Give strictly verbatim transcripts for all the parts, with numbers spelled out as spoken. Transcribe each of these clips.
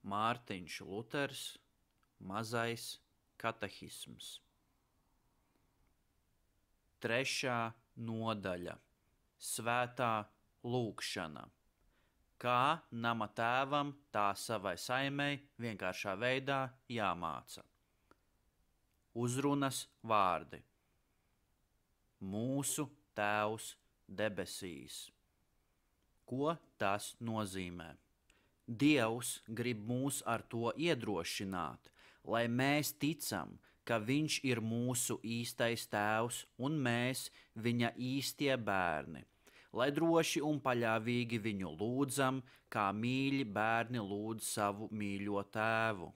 Mārtiņš Luters, Mazais katehisms. Trešā nodaļa – Svētā lūgšana. Kā nama tēvam, tā savai saimei vienkāršā veidā jāmāca. Uzrunas vārdi. Mūsu Tēvs debesīs. Ko tas nozīmē? Dievs grib mūs ar to iedrošināt, lai mēs ticam, ka Viņš ir mūsu īstais Tēvs un mēs Viņa īstie bērni, lai droši un paļāvīgi Viņu lūdzam, kā mīļi bērni lūdz savu mīļo tēvu.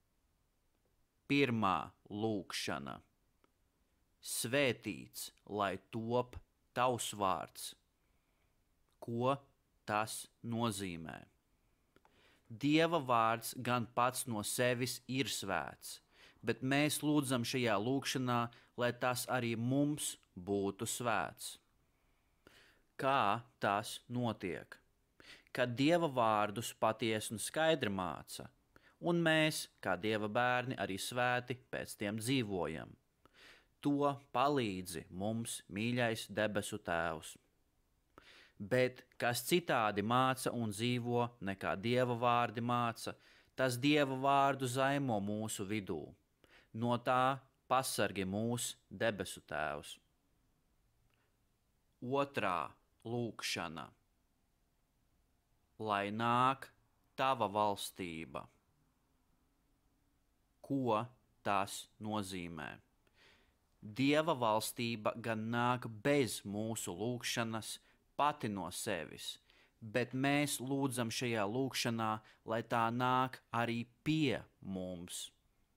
Pirmā lūgšana. Svētīts, lai top Tavs vārds. Ko tas nozīmē? Dieva vārds gan pats no sevis ir svēts, bet mēs lūdzam šajā lūgšanā, lai tas arī mums būtu svēts. Kā tas notiek? Kad Dieva vārdus patiesi un skaidri māca, un mēs, kā Dieva bērni, arī svēti pēc tiem dzīvojam. To palīdzi mums mīļais debesu Tēvs. Bet kas citādi māca un dzīvo nekā Dieva vārdi māca, tas Dieva vārdu zaimo mūsu vidū. No tā pasargi mūs debesu Tēvs. Otrā lūgšana. Lai nāk Tava valstība. Ko tas nozīmē? Dieva valstība gan nāk bez mūsu lūgšanas, pati no sevis, bet mēs lūdzam šajā lūgšanā, lai tā nāk arī pie mums.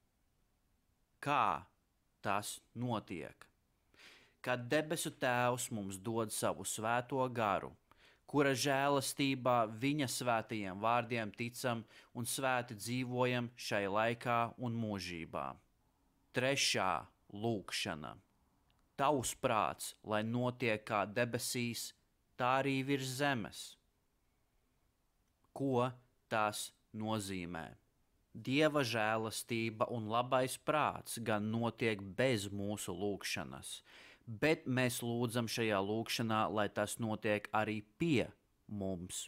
Kā tas notiek? Kad debesu Tēvs mums dod savu svēto garu, kura žēlastībā Viņa svētajiem vārdiem ticam un svēti dzīvojam šai laikā un mūžībā. Trešā lūgšana. Tavs prāts, lai notiek kā debesīs, tā arī virs zemes. Ko tas nozīmē? Dieva žēlastība un labais prāts gan notiek bez mūsu lūgšanas, bet mēs lūdzam šajā lūgšanā, lai tas notiek arī pie mums.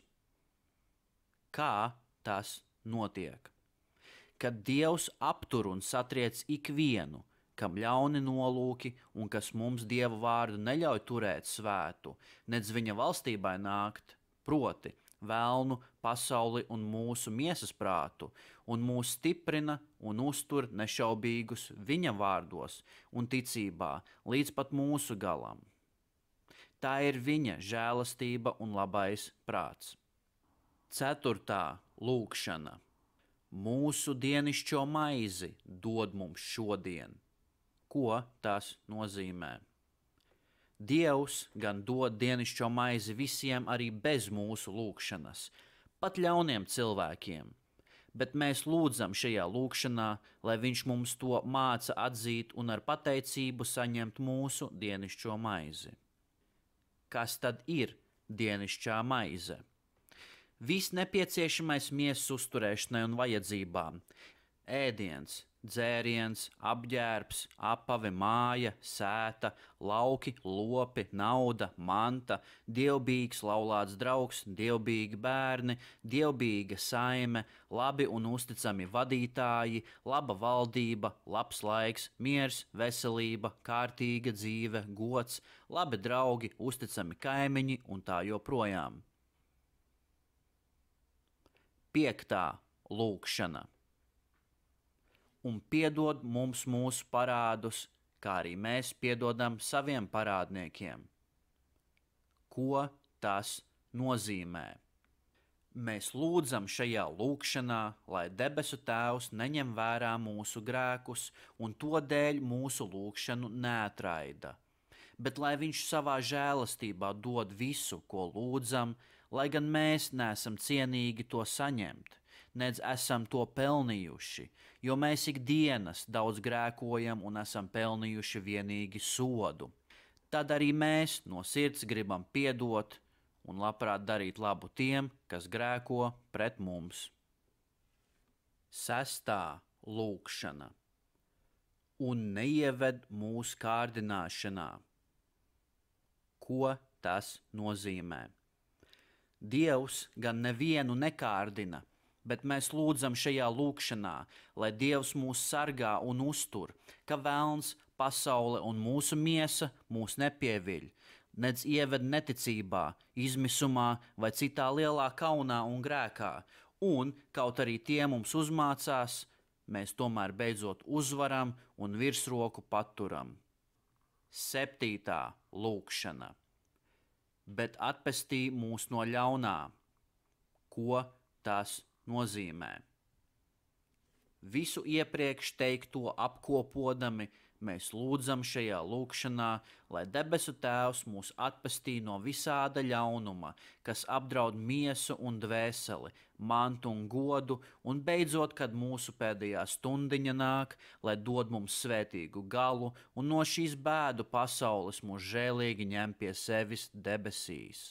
Kā tas notiek? Kad Dievs aptur un satriec ikvienu, kam ļauni nolūki un kas mums Dieva vārdu neļauj turēt svētu, nedz Viņa valstībai nākt, proti velnu, pasauli un mūsu miesas prātu, un mūs stiprina un uztur nešaubīgus Viņa vārdos un ticībā līdz pat mūsu galam. Tā ir Viņa žēlastība un labais prāts. Ceturtā lūgšana. Mūsu dienišķo maizi dod mums šodien. Ko tas nozīmē? Dievs gan dod dienišķo maizi visiem arī bez mūsu lūgšanas, pat ļauniem cilvēkiem, bet mēs lūdzam šajā lūgšanā, lai Viņš mums to māca atzīt un ar pateicību saņemt mūsu dienišķo maizi. Kas tad ir dienišķā maize? Viss nepieciešamais miesas uzturēšanai un vajadzībām – ēdiens, dzēriens, apģērbs, apave, māja, sēta, lauki, lopi, nauda, manta, dievbijīgs laulāts draugs, dievbijīgi bērni, dievbijīga saime, labi un uzticami vadītāji, laba valdība, labs laiks, miers, veselība, kārtīga dzīve, gods, labi draugi, uzticami kaimiņi un tā joprojām. Piektā lūgšana. Un piedod mums mūsu parādus, kā arī mēs piedodam saviem parādniekiem. Ko tas nozīmē? Mēs lūdzam šajā lūgšanā, lai debesu Tēvs neņem vērā mūsu grēkus un to dēļ mūsu lūgšanu neatraida, bet lai Viņš savā žēlastībā dod visu, ko lūdzam, lai gan mēs neesam cienīgi to saņemt, nedz esam to pelnījuši, jo mēs ikdienas daudz grēkojam un esam pelnījuši vienīgi sodu. Tad arī mēs no sirds gribam piedot un labprāt darīt labu tiem, kas grēko pret mums. Sestā lūkšana. Un neieved mūsu kārdināšanā. Ko tas nozīmē? Dievs gan nevienu nekārdina, bet mēs lūdzam šajā lūkšanā, lai Dievs mūs sargā un uztur, ka velns, pasaule un mūsu miesa mūs nepieviļ, nedz ieved neticībā, izmisumā vai citā lielā kaunā un grēkā, un, kaut arī tie mums uzmācās, mēs tomēr beidzot uzvaram un virsroku paturam. Septītā lūkšana. Bet atpestī mūs no ļaunā. Ko tas nozīmē? Visu iepriekš teikto apkopodami, mēs lūdzam šajā lūkšanā, lai debesu Tēvs mūs atpestī no visāda ļaunuma, kas apdraud miesu un dvēseli, mantu un godu, un beidzot, kad mūsu pēdējā stundiņa nāk, lai dod mums svētīgu galu, un no šīs bēdu pasaules mūs žēlīgi ņem pie sevis debesīs.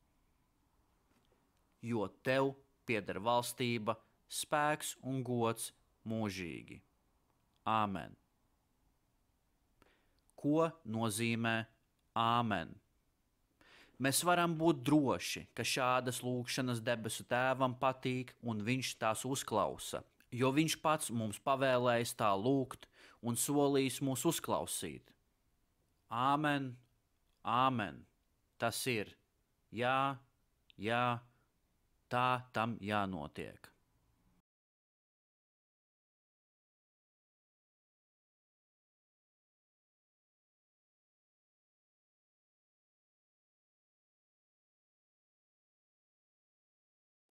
Jo Tev pieder valstība, spēks un gods mūžīgi. Āmen. Ko nozīmē āmen? Mēs varam būt droši, ka šādas lūkšanas debesu Tēvam patīk un viņš tās uzklausa, jo viņš pats mums pavēlējis tā lūgt un solījis mūs uzklausīt. Āmen, āmen. Tas ir jā, jā, tā tam jānotiek.